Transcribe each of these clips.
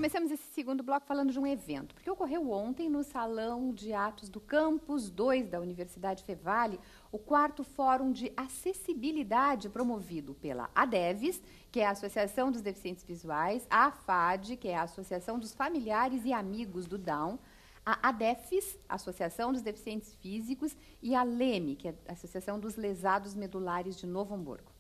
Começamos esse segundo bloco falando de um evento, porque ocorreu ontem no Salão de Atos do Campus 2 da Universidade Fevale, o 4º Fórum de Acessibilidade promovido pela ADEVES, que é a Associação dos Deficientes Visuais, a AFAD, que é a Associação dos Familiares e Amigos do Down, a ADEFES, Associação dos Deficientes Físicos, e a LEME, que é a Associação dos Lesados Medulares de Novo Hamburgo.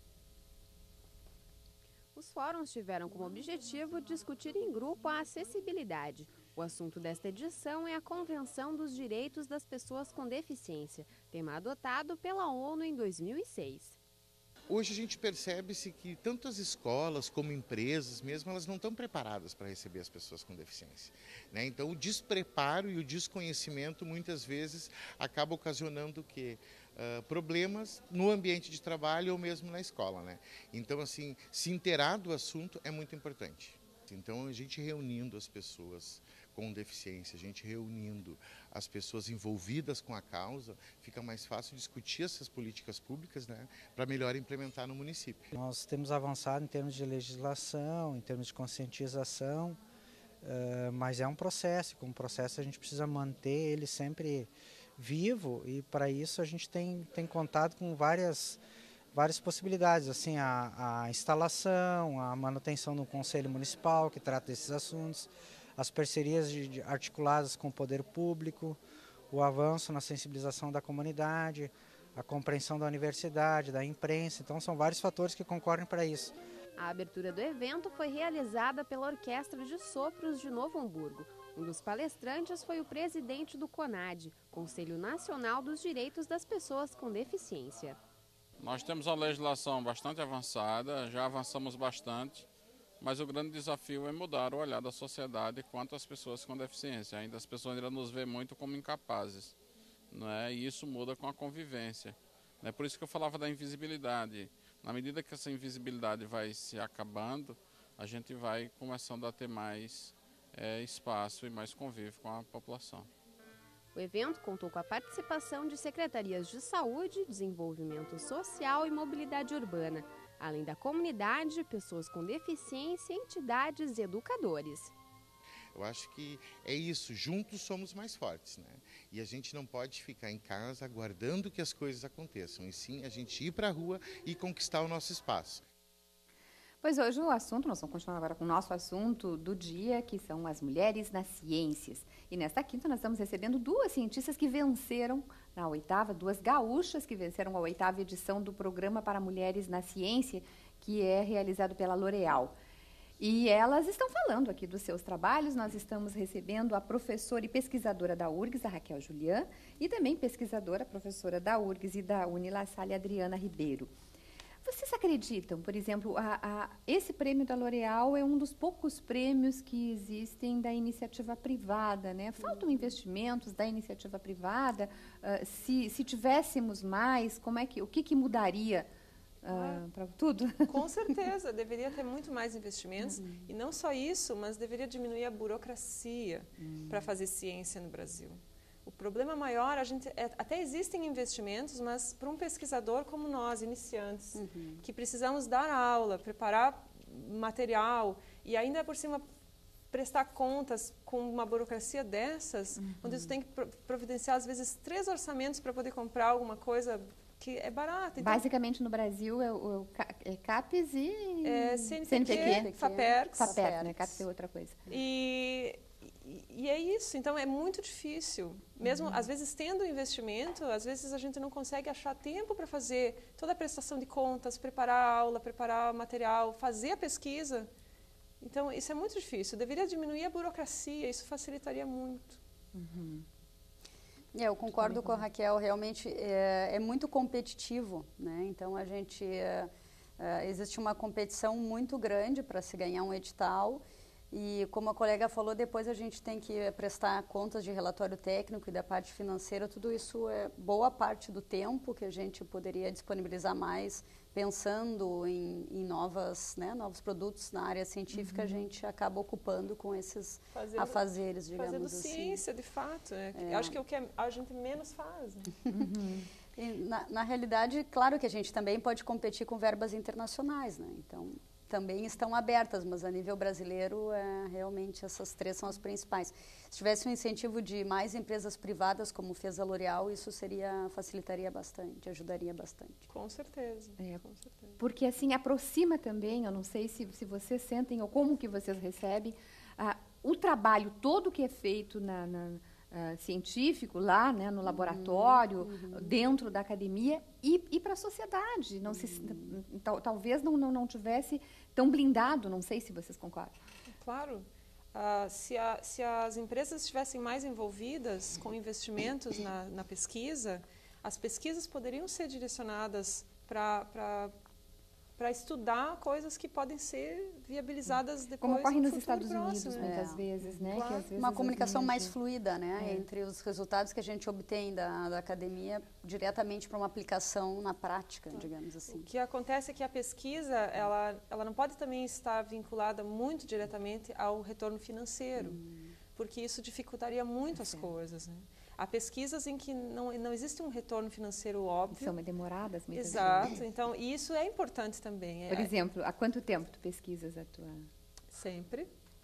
Os fóruns tiveram como objetivo discutir em grupo a acessibilidade. O assunto desta edição é a Convenção dos Direitos das Pessoas com Deficiência, tema adotado pela ONU em 2006. Hoje a gente percebe-se que tanto as escolas como empresas mesmo, elas não estão preparadas para receber as pessoas com deficiência, né? Então o despreparo e o desconhecimento muitas vezes acaba ocasionando o quê? Problemas no ambiente de trabalho ou mesmo na escola, né? Então assim, se inteirar do assunto é muito importante. Então a gente reunindo as pessoas com deficiência, a gente reunindo as pessoas envolvidas com a causa, fica mais fácil discutir essas políticas públicas, né, para melhor implementar no município. Nós temos avançado em termos de legislação, em termos de conscientização, mas é um processo, como processo a gente precisa manter ele sempre vivo e para isso a gente tem contado com várias possibilidades, assim, a instalação, a manutenção do Conselho Municipal, que trata desses assuntos, as parcerias articuladas com o poder público, o avanço na sensibilização da comunidade, a compreensão da universidade, da imprensa. Então, são vários fatores que concorrem para isso. A abertura do evento foi realizada pela Orquestra de Sopros de Novo Hamburgo. Um dos palestrantes foi o presidente do CONAD, Conselho Nacional dos Direitos das Pessoas com Deficiência. Nós temos uma legislação bastante avançada, já avançamos bastante, mas o grande desafio é mudar o olhar da sociedade quanto às pessoas com deficiência. Ainda as pessoas ainda nos veem muito como incapazes, né? E isso muda com a convivência. É por isso que eu falava da invisibilidade. Na medida que essa invisibilidade vai se acabando, a gente vai começando a ter mais espaço e mais convívio com a população. O evento contou com a participação de secretarias de saúde, desenvolvimento social e mobilidade urbana, além da comunidade, pessoas com deficiência, entidades e educadores. Eu acho que é isso, juntos somos mais fortes, né? E a gente não pode ficar em casa aguardando que as coisas aconteçam, e sim a gente ir para a rua e conquistar o nosso espaço. Pois hoje o assunto, nós vamos continuar agora com o nosso assunto do dia, que são as mulheres nas ciências. E nesta quinta nós estamos recebendo duas cientistas que venceram na 8ª, duas gaúchas que venceram a 8ª edição do Programa para Mulheres na Ciência, que é realizado pela L'Oréal. E elas estão falando aqui dos seus trabalhos. Nós estamos recebendo a professora e pesquisadora da URGS, a Raquel Julian, e também pesquisadora, professora da URGS e da Unilassalle, Adriana Ribeiro. Vocês acreditam, por exemplo, esse prêmio da L'Oréal é um dos poucos prêmios que existem da iniciativa privada, né? Faltam investimentos da iniciativa privada. Se tivéssemos mais, o que mudaria para tudo? Com certeza, deveria ter muito mais investimentos. E não só isso, mas deveria diminuir a burocracia para fazer ciência no Brasil. O problema maior, até existem investimentos, mas para um pesquisador como nós, iniciantes, que precisamos dar aula, preparar material e ainda por cima prestar contas com uma burocracia dessas, onde você tem que providenciar às vezes 3 orçamentos para poder comprar alguma coisa que é barata. Então, basicamente no Brasil é CAPES e CNPq, FAPERGS. FAPERGS, né? CAPES é outra coisa. E é isso, então é muito difícil. Mesmo, às vezes, tendo investimento, às vezes a gente não consegue achar tempo para fazer toda a prestação de contas, preparar a aula, preparar o material, fazer a pesquisa. Então, isso é muito difícil. Deveria diminuir a burocracia, isso facilitaria muito. Eu concordo com a Raquel, realmente é muito competitivo, né? Então, existe uma competição muito grande para se ganhar um edital. E como a colega falou, depois a gente tem que prestar contas de relatório técnico e da parte financeira. Tudo isso é boa parte do tempo que a gente poderia disponibilizar mais, pensando em novos produtos na área científica. A gente acaba ocupando com esses afazeres, digamos fazendo assim. Ciência, de fato. Acho que é o que a gente menos faz. Né? E, na realidade, claro que a gente também pode competir com verbas internacionais, né? Então, também estão abertas, mas a nível brasileiro, realmente essas 3 são as principais. Se tivesse um incentivo de mais empresas privadas, como fez a L'Oréal, isso facilitaria bastante, ajudaria bastante. Com certeza, com certeza. Porque assim, aproxima também, eu não sei se vocês sentem ou como que vocês recebem, o trabalho todo que é feito científico lá, né, no laboratório, dentro da academia e para a sociedade. Não talvez não tivesse tão blindado, não sei se vocês concordam. Claro. Se as empresas estivessem mais envolvidas com investimentos na pesquisa, as pesquisas poderiam ser direcionadas para estudar coisas que podem ser viabilizadas depois. Como ocorre nos futuro Estados próximo, Unidos, muitas vezes, né? Claro. Que às vezes Uma comunicação mais fluida, né? Entre os resultados que a gente obtém da academia diretamente para uma aplicação na prática, digamos assim. O que acontece é que a pesquisa, ela não pode também estar vinculada muito diretamente ao retorno financeiro, porque isso dificultaria muito as coisas, né? Há pesquisas em que não existe um retorno financeiro óbvio. São demoradas muitas vezes. Exato. Então, isso é importante também. Por exemplo, há quanto tempo tu pesquisas a tua... Sempre.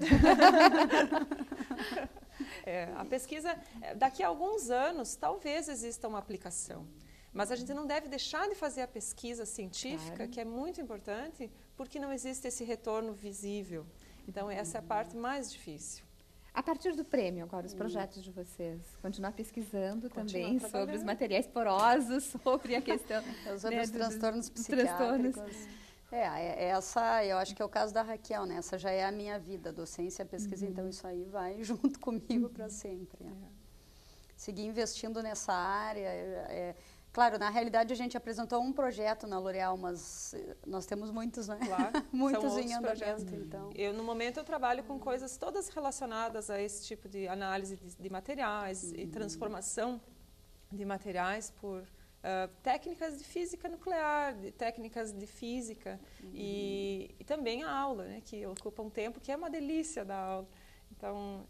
A pesquisa, daqui a alguns anos, talvez exista uma aplicação. Mas a gente não deve deixar de fazer a pesquisa científica, que é muito importante, porque não existe esse retorno visível. Então, essa é a parte mais difícil. A partir do prêmio, agora, os projetos de vocês, continuar pesquisando também sobre os materiais porosos, sobre a questão... sobre os transtornos psiquiátricos. Essa, eu acho que é o caso da Raquel, né? Essa já é a minha vida, docência, pesquisa, então isso aí vai junto comigo para sempre. Seguir investindo nessa área. Claro, na realidade a gente apresentou um projeto na L'Oréal, mas nós temos muitos, né? Claro, muitos em andamento, então. No momento eu trabalho com coisas todas relacionadas a esse tipo de análise de materiais e transformação de materiais por técnicas de física nuclear, técnicas de física e também a aula, né, que ocupa um tempo que é uma delícia da aula. Então,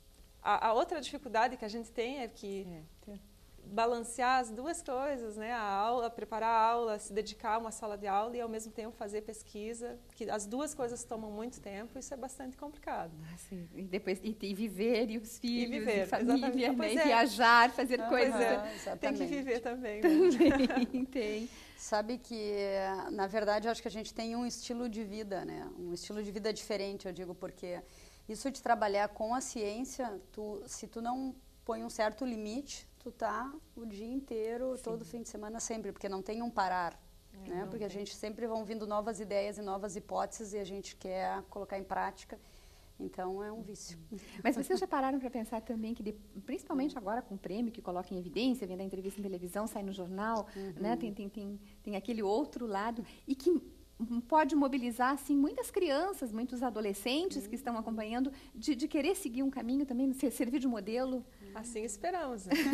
a outra dificuldade que a gente tem é que balancear as duas coisas, né? A aula, preparar a aula, se dedicar a uma sala de aula e ao mesmo tempo fazer pesquisa, que as duas coisas tomam muito tempo, isso é bastante complicado. Sim. E depois viver, e os filhos, e família, né? E viajar, fazer coisas. Tem que viver também. Também tem. Sabe que, na verdade, eu acho que a gente tem um estilo de vida, né? Um estilo de vida diferente, eu digo, porque isso de trabalhar com a ciência, se tu não põe um certo limite, tu tá o dia inteiro, todo fim de semana, sempre, porque não tem um parar, né? Porque a gente sempre vão vindo novas ideias e novas hipóteses e a gente quer colocar em prática, então é um vício. Mas vocês já pararam para pensar também que, principalmente agora com o prêmio que coloca em evidência, vem da entrevista em televisão, sai no jornal, né? Tem aquele outro lado, e que pode mobilizar assim, muitas crianças, muitos adolescentes que estão acompanhando, de querer seguir um caminho também, servir de modelo. Assim esperamos, né?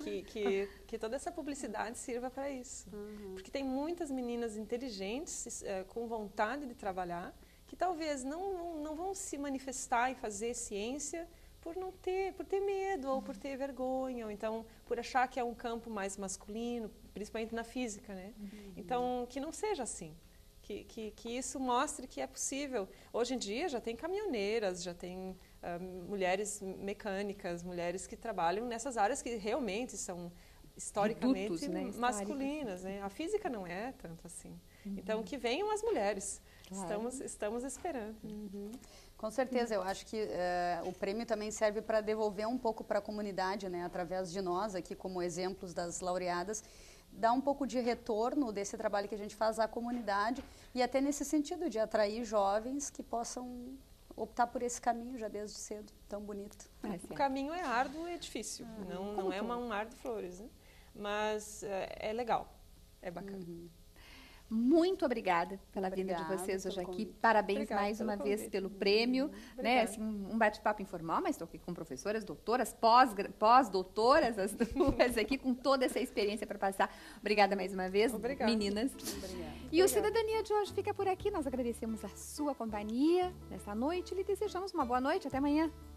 que toda essa publicidade sirva para isso. Porque tem muitas meninas inteligentes, com vontade de trabalhar, que talvez não vão se manifestar e fazer ciência por ter medo ou por ter vergonha, ou então por achar que é um campo mais masculino, principalmente na física, né? Então, que não seja assim. Que isso mostre que é possível. Hoje em dia já tem caminhoneiras, já tem mulheres mecânicas, mulheres que trabalham nessas áreas que realmente são historicamente Redutos, né? masculinas, né? A física não é tanto assim. Então, que venham as mulheres. Claro. Estamos esperando. Com certeza, eu acho que o prêmio também serve para devolver um pouco para a comunidade, né? Através de nós aqui como exemplos das laureadas, dar um pouco de retorno desse trabalho que a gente faz à comunidade e até nesse sentido de atrair jovens que possam optar por esse caminho já desde cedo, tão bonito. O caminho é árduo e difícil, não é um mar de flores, né? Mas é legal, é bacana. Muito obrigada pela vinda de vocês hoje aqui. Parabéns mais uma vez pelo prêmio. Né? Assim, um bate-papo informal, mas estou aqui com professoras, doutoras, pós-doutoras, as duas aqui, com toda essa experiência para passar. Obrigada mais uma vez, meninas. E o Cidadania de hoje fica por aqui. Nós agradecemos a sua companhia nesta noite e lhe desejamos uma boa noite. Até amanhã.